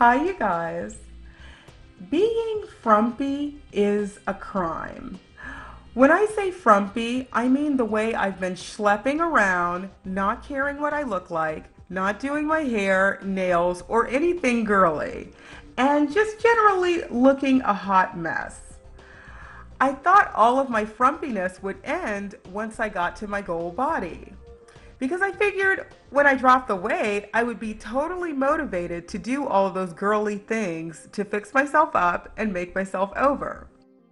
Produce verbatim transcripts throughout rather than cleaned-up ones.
Hi, you guys. Being frumpy is a crime. When I say frumpy, I mean the way I've been schlepping around, not caring what I look like, not doing my hair, nails, or anything girly, and just generally looking a hot mess. I thought all of my frumpiness would end once I got to my goal body, because I figured when I dropped the weight, I would be totally motivated to do all of those girly things to fix myself up and make myself over.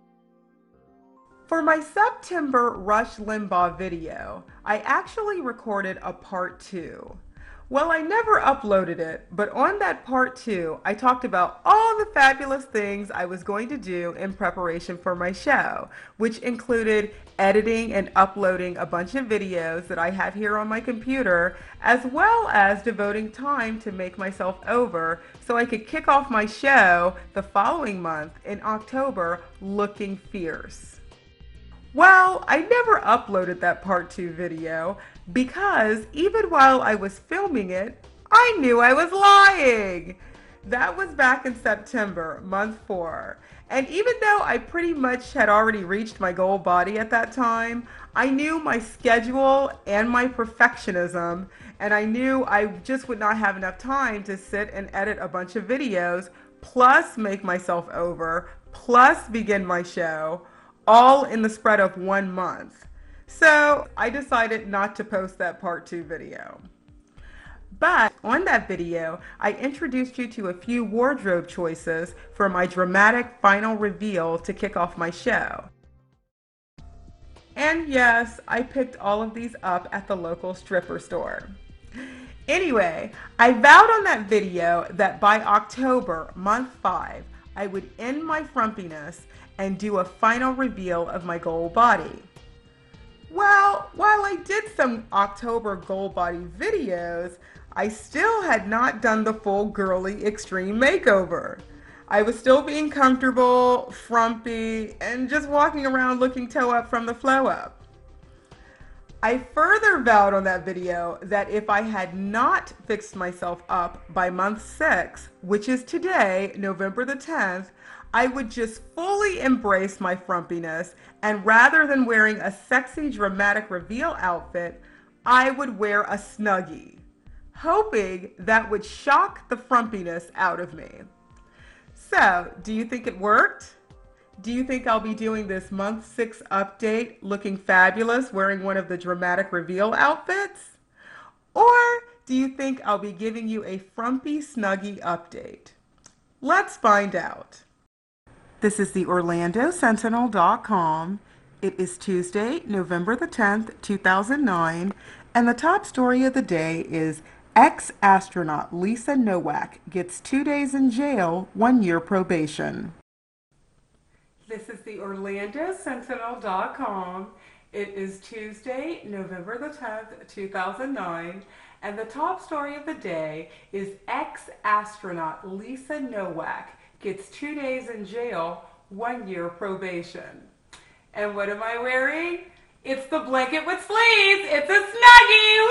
For my September Rush Limbaugh video, I actually recorded a part two. Well, I never uploaded it, but on that part two, I talked about all the fabulous things I was going to do in preparation for my show, which included editing and uploading a bunch of videos that I have here on my computer, as well as devoting time to make myself over so I could kick off my show the following month in October looking fierce. Well, I never uploaded that part two video because even while I was filming it, I knew I was lying. That was back in September, month four. And even though I pretty much had already reached my goal body at that time, I knew my schedule and my perfectionism, and I knew I just would not have enough time to sit and edit a bunch of videos, plus make myself over, plus begin my show, all in the spread of one month. So I decided not to post that part two video. But on that video, I introduced you to a few wardrobe choices for my dramatic final reveal to kick off my show. And yes, I picked all of these up at the local stripper store. Anyway, I vowed on that video that by October, month five, I would end my frumpiness and do a final reveal of my goal body. Well, while I did some October goal body videos, I still had not done the full girly extreme makeover. I was still being comfortable, frumpy, and just walking around looking toe up from the flow up. I further vowed on that video that if I had not fixed myself up by month six, which is today, November the tenth, I would just fully embrace my frumpiness, and rather than wearing a sexy dramatic reveal outfit, I would wear a Snuggie, hoping that would shock the frumpiness out of me. So, do you think it worked? Do you think I'll be doing this month six update looking fabulous wearing one of the dramatic reveal outfits? Or do you think I'll be giving you a frumpy Snuggie update? Let's find out. This is the Orlando Sentinel dot com. It is Tuesday, November the tenth, two thousand nine, and the top story of the day is ex-astronaut Lisa Nowak gets two days in jail, one year probation. This is the Orlando Sentinel dot com. It is Tuesday, November the tenth, two thousand nine, and the top story of the day is ex-astronaut Lisa Nowak gets two days in jail, one year probation. And what am I wearing? It's the blanket with sleeves. It's a Snuggie.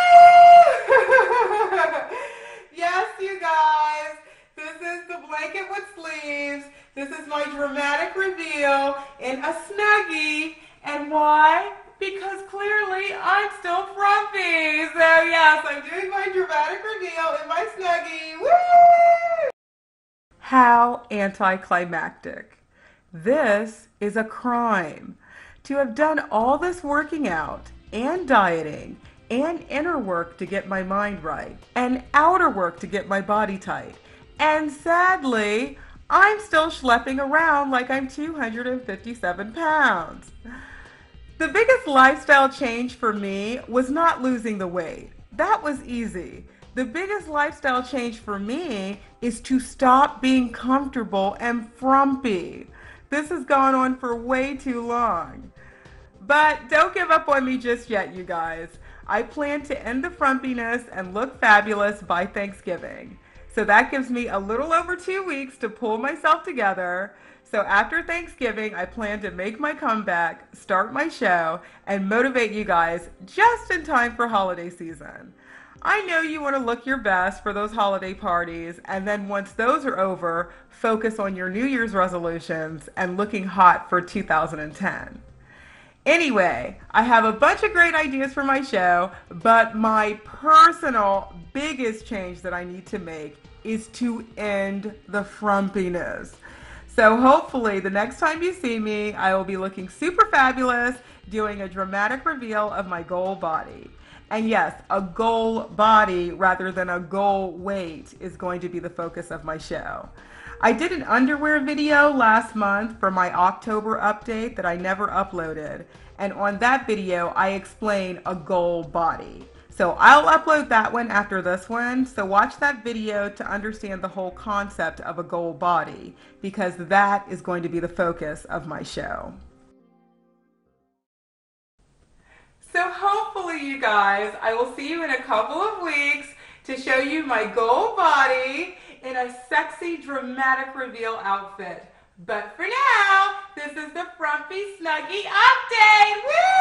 Woo! Yes, you guys. This is the blanket with sleeves. This is my dramatic reveal in a Snuggie. And why? Because clearly I'm still frumpy. So yes, I'm doing my dramatic reveal in my Snuggie. Woo! How anticlimactic. This is a crime. To have done all this working out and dieting and inner work to get my mind right and outer work to get my body tight. And sadly, I'm still schlepping around like I'm two hundred fifty-seven pounds. The biggest lifestyle change for me was not losing the weight. That was easy. The biggest lifestyle change for me is to stop being comfortable and frumpy. This has gone on for way too long. But don't give up on me just yet, you guys. I plan to end the frumpiness and look fabulous by Thanksgiving. So that gives me a little over two weeks to pull myself together. So after Thanksgiving, I plan to make my comeback, start my show, and motivate you guys just in time for holiday season. I know you want to look your best for those holiday parties, and then once those are over, focus on your New Year's resolutions and looking hot for two thousand ten. Anyway, I have a bunch of great ideas for my show, but my personal biggest change that I need to make is to end the frumpiness. So hopefully the next time you see me, I will be looking super fabulous, doing a dramatic reveal of my goal body. And yes, a goal body rather than a goal weight is going to be the focus of my show. I did an underwear video last month for my October update that I never uploaded. And on that video, I explain a goal body. So I'll upload that one after this one. So watch that video to understand the whole concept of a goal body, because that is going to be the focus of my show. So hopefully you guys, I will see you in a couple of weeks to show you my goal body in a sexy dramatic reveal outfit. But for now, this is the Frumpy Snuggie update. Woo!